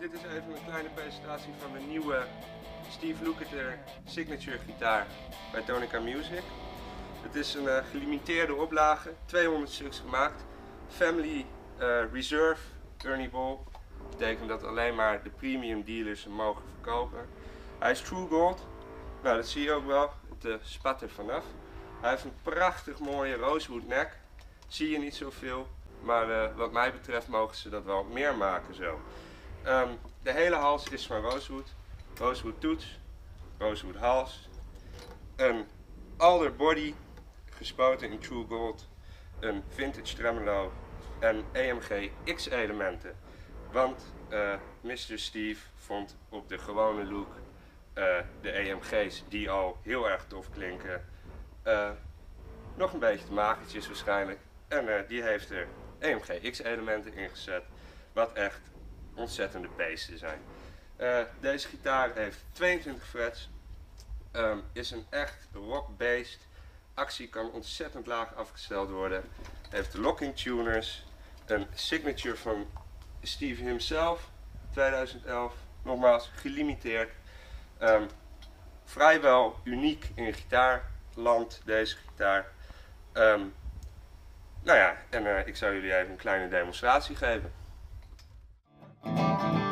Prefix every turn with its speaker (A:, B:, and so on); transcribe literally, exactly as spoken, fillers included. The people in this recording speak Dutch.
A: dit is even een kleine presentatie van de nieuwe Steve Lukather Signature gitaar bij Tonica Music. Het is een uh, gelimiteerde oplage, tweehonderd stuks gemaakt. Family uh, Reserve Ernie Ball. Dat betekent dat alleen maar de premium dealers hem mogen verkopen. Hij is True Gold. Nou, dat zie je ook wel. Het uh, spat er vanaf. Hij heeft een prachtig mooie rosewood nek. Zie je niet zoveel. Maar uh, wat mij betreft mogen ze dat wel meer maken zo. Um, de hele hals is van rosewood. Rosewood toets. Rosewood hals. Een alder body. Gespoten in True Gold. Een vintage tremolo. En E M G X elementen. Want uh, mister Steve vond op de gewone look uh, de E M G's die al heel erg tof klinken. Uh, nog een beetje te magertjes waarschijnlijk. En uh, die heeft er E M G X elementen ingezet. Wat echt ontzettende beesten zijn. Uh, deze gitaar heeft tweeëntwintig frets. Um, is een echt rock beest. Actie kan ontzettend laag afgesteld worden. Heeft locking tuners. Een signature van Steve himself. tweeduizend elf. Nogmaals gelimiteerd. Um, vrijwel uniek in gitaarland deze gitaar. Um, nou ja, en uh, ik zou jullie even een kleine demonstratie geven.